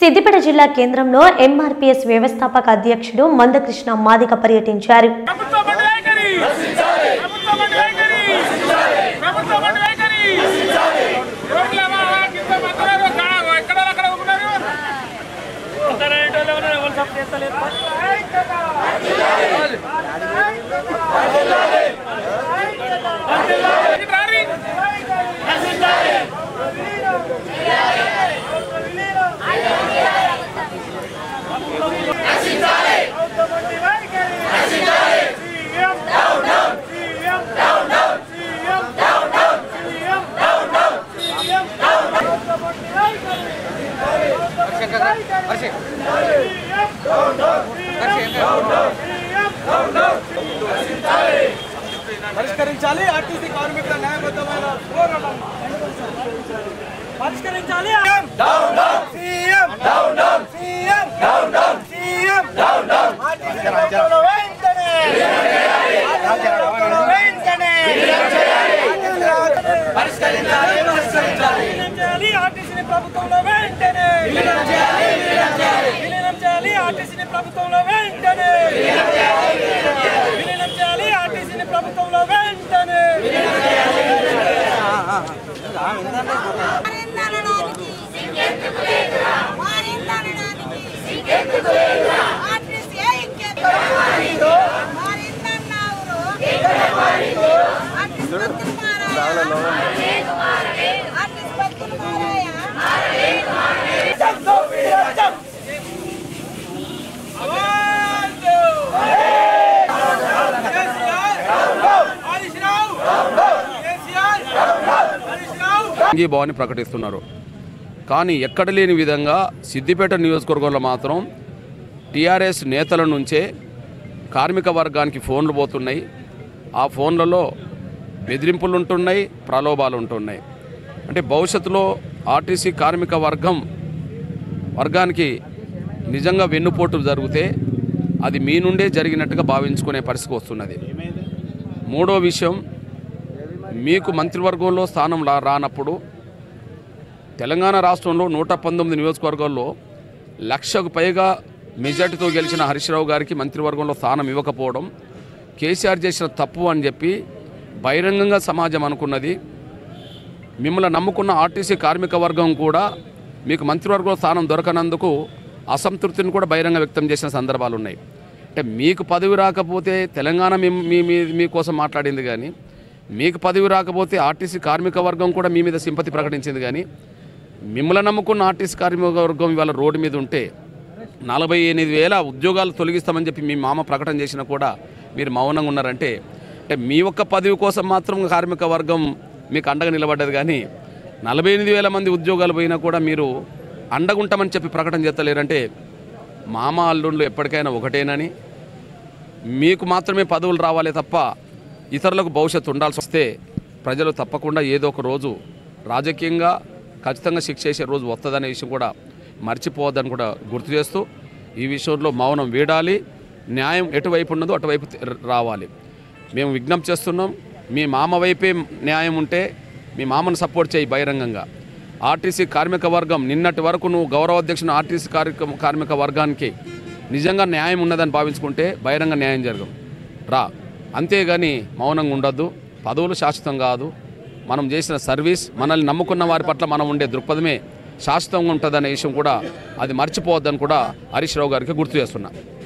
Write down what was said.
సిద్దిపేట జిల్లా కేంద్రంలో ఎంఆర్పీఎస్ వ్యవస్థాపక అధ్యక్షుడు మందకృష్ణ మాదిక పర్యటించారు. పరిష్కరించాలి ఆర్టీసీ కార్మికుల న్యాయబద్ధమైన పోరాటం పరిష్కరించాలి. Down down CM down down CM down down CM down down RTC ప్రభుత్వంలో వెంటనే పరిష్కరించాలి పరిష్కరించాలి ఆర్టీసీ ప్రభుత్వంలో వెంటనే విలీనం చేయాలి ఆర్టీసీ ప్రభుత్వంలో వెంటనే విలీనం చేయాలి ఆర్టీసీ ప్రభుత్వంలో వెంటనే భవాని ప్రకటిస్తున్నారు. కానీ ఎక్కడ లేని విధంగా సిద్దిపేట నియోజకవర్గంలో మాత్రం టీఆర్ఎస్ నేతల నుంచే కార్మిక వర్గానికి ఫోన్లు పోతున్నాయి. ఆ ఫోన్లలో బెదిరింపులు ఉంటున్నాయి, ప్రలోభాలు ఉంటున్నాయి. అంటే భవిష్యత్తులో ఆర్టీసీ కార్మిక వర్గానికి నిజంగా వెన్నుపోటు జరిగితే అది మీ నుండే జరిగినట్టుగా భావించుకునే పరిస్థితి వస్తున్నది. మూడో విషయం, మీకు మంత్రివర్గంలో స్థానం రానప్పుడు తెలంగాణ రాష్ట్రంలో 119 నియోజకవర్గాల్లో 1,00,000కు పైగా మెజార్టీతో గెలిచిన హరీష్ రావు గారికి మంత్రివర్గంలో స్థానం ఇవ్వకపోవడం కేసీఆర్ చేసిన తప్పు అని చెప్పి బహిరంగంగా సమాజం అనుకున్నది. మిమ్మల్ని నమ్ముకున్న ఆర్టీసీ కార్మిక వర్గం కూడా మీకు మంత్రివర్గంలో స్థానం దొరకనందుకు అసంతృప్తిని కూడా బహిరంగ వ్యక్తం చేసిన సందర్భాలు ఉన్నాయి. అంటే మీకు పదవి రాకపోతే తెలంగాణ మీకోసం మాట్లాడింది, కానీ మీకు పదవి రాకపోతే ఆర్టీసీ కార్మిక వర్గం కూడా మీ మీద సింపతి ప్రకటించింది. కానీ మిమ్మల్ని నమ్ముకున్న ఆర్టీసీ కార్మిక వర్గం ఇవాళ రోడ్డు మీద ఉంటే 48,000 ఉద్యోగాలు తొలగిస్తామని చెప్పి మీ మామ ప్రకటన చేసినా కూడా మీరు మౌనంగా ఉన్నారంటే మీ ఒక్క పదవి కోసం మాత్రం కార్మిక వర్గం మీకు అండగా నిలబడ్డది. కానీ 48,000 మంది ఉద్యోగాలు పోయినా కూడా మీరు అండగుంటామని చెప్పి ప్రకటన చేస్తలేరంటే మామ అల్లుళ్ళు ఎప్పటికైనా ఒకటేనని, మీకు మాత్రమే పదవులు రావాలే తప్ప ఇతరులకు భవిష్యత్తు ఉండాల్సి వస్తే ప్రజలు తప్పకుండా ఏదో ఒక రోజు రాజకీయంగా ఖచ్చితంగా శిక్ష చేసే రోజు వస్తుందనే విషయం కూడా మర్చిపోవద్దని కూడా గుర్తు చేస్తూ ఈ విషయంలో మౌనం వీడాలి. న్యాయం ఎటువైపు ఉన్నదో అటువైపు రావాలి. మేము విజ్ఞప్తి చేస్తున్నాం, మీ మామ వైపే న్యాయం ఉంటే మీ మామను సపోర్ట్ చేయి బహిరంగంగా. ఆర్టీసీ కార్మిక వర్గం నిన్నటి వరకు నువ్వు గౌరవ అధ్యక్షుని ఆర్టీసీ కార్మిక వర్గానికి నిజంగా న్యాయం ఉన్నదని భావించుకుంటే బహిరంగ న్యాయం జరగం రా. అంతేగాని మౌనంగా ఉండొద్దు. పదవులు శాశ్వతం కాదు. మనం చేసిన సర్వీస్, మనల్ని నమ్ముకున్న వారి పట్ల మనం ఉండే దృక్పథమే శాశ్వతంగా ఉంటుందనే విషయం కూడా అది మర్చిపోవద్దని కూడా హరీష్ రావు గారికి గుర్తు చేస్తున్నా.